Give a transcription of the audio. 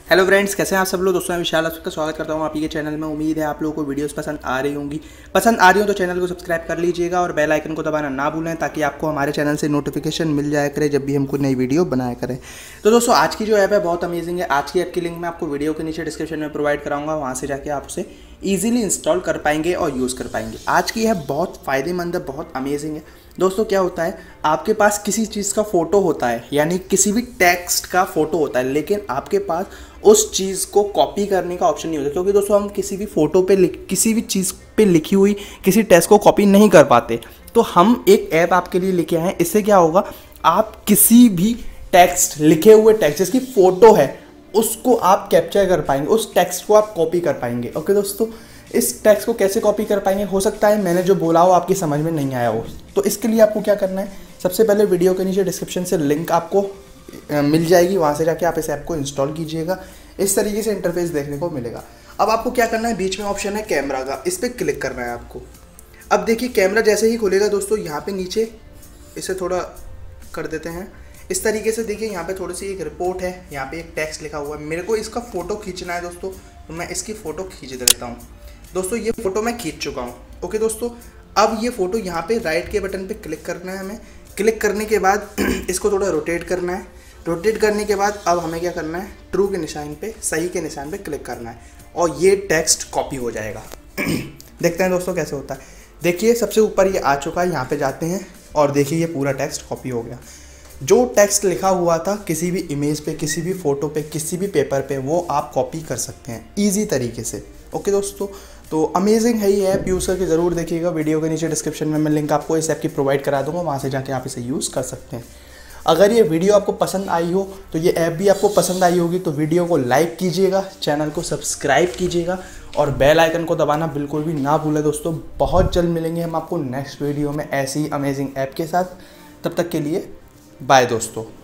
Hello friends, कैसे हैं आप सब लोग। दोस्तों मैं विशाल, आप सबका स्वागत करता हूं आपके चैनल में। उम्मीद है आप लोगों को वीडियोस पसंद आ रही होंगी। पसंद आ रही हो तो चैनल को सब्सक्राइब कर लीजिएगा और बेल आइकन को दबाना ना भूलें ताकि आपको हमारे चैनल से नोटिफिकेशन मिल जाया करे जब भी हम कोई नई वीडियो बनाया करें। तो दोस्तों आज की जो ऐप है बहुत अमेजिंग है। आज की ऐप की लिंक मैं आपको वीडियो के नीचे डिस्क्रिप्शन में प्रोवाइड कराऊंगा, वहाँ से जाके आप उसे ईजिली इंस्टॉल कर पाएंगे और यूज़ कर पाएंगे। आज की ऐप बहुत फ़ायदेमंद है, बहुत अमेजिंग है। दोस्तों क्या होता है, आपके पास किसी चीज़ का फ़ोटो होता है, यानी किसी भी टेक्स्ट का फ़ोटो होता है, लेकिन आपके पास उस चीज़ को कॉपी करने का ऑप्शन नहीं होता। क्योंकि दोस्तों हम किसी भी फ़ोटो पे किसी भी चीज़ पे लिखी हुई किसी टेक्स्ट को कॉपी नहीं कर पाते। तो हम एक ऐप आपके लिए लेके आए हैं। इससे क्या होगा, आप किसी भी टेक्स्ट, लिखे हुए टेक्स्ट जिसकी फ़ोटो है, उसको आप कैप्चर कर पाएंगे, उस टेक्स्ट को आप कॉपी कर पाएंगे। ओके दोस्तों, इस टेक्स्ट को कैसे कॉपी कर पाएंगे, हो सकता है मैंने जो बोला हो आपकी समझ में नहीं आया हो। तो इसके लिए आपको क्या करना है, सबसे पहले वीडियो के नीचे डिस्क्रिप्शन से लिंक आपको मिल जाएगी, वहाँ से जाके आप इस ऐप को इंस्टॉल कीजिएगा। इस तरीके से इंटरफेस देखने को मिलेगा। अब आपको क्या करना है, बीच में ऑप्शन है कैमरा का, इस पर क्लिक करना है आपको। अब देखिए कैमरा जैसे ही खुलेगा दोस्तों, यहाँ पे नीचे इसे थोड़ा कर देते हैं इस तरीके से। देखिए यहाँ पे थोड़ी सी एक रिपोर्ट है, यहाँ पे एक टेक्स्ट लिखा हुआ है। मेरे को इसका फ़ोटो खींचना है दोस्तों, तो मैं इसकी फ़ोटो खींच देता हूँ। दोस्तों ये फ़ोटो मैं खींच चुका हूँ। ओके दोस्तों, अब ये फ़ोटो यहाँ पे राइट के बटन पे क्लिक करना है हमें। क्लिक करने के बाद इसको थोड़ा रोटेट करना है। रोटेट करने के बाद अब हमें क्या करना है, ट्रू के निशान पे, सही के निशान पे क्लिक करना है और ये टेक्स्ट कॉपी हो जाएगा। देखते हैं दोस्तों कैसे होता है। देखिए सबसे ऊपर ये आ चुका है, यहाँ पे जाते हैं और देखिए ये पूरा टेक्स्ट कॉपी हो गया। जो टेक्स्ट लिखा हुआ था किसी भी इमेज पे, किसी भी फ़ोटो पे, किसी भी पेपर पे, वो आप कॉपी कर सकते हैं ईजी तरीके से। ओके दोस्तों, तो अमेजिंग है ये ऐप, यूज़ करके ज़रूर देखिएगा। वीडियो के नीचे डिस्क्रिप्शन में मैं लिंक आपको इस ऐप की प्रोवाइड करा दूँगा, वहाँ से जाके आप इसे यूज़ कर सकते हैं। अगर ये वीडियो आपको पसंद आई हो तो ये ऐप भी आपको पसंद आई होगी, तो वीडियो को लाइक कीजिएगा, चैनल को सब्सक्राइब कीजिएगा और बेल आइकन को दबाना बिल्कुल भी ना भूलें दोस्तों। बहुत जल्द मिलेंगे हम आपको नेक्स्ट वीडियो में ऐसी अमेजिंग ऐप के साथ। तब तक के लिए बाय दोस्तों।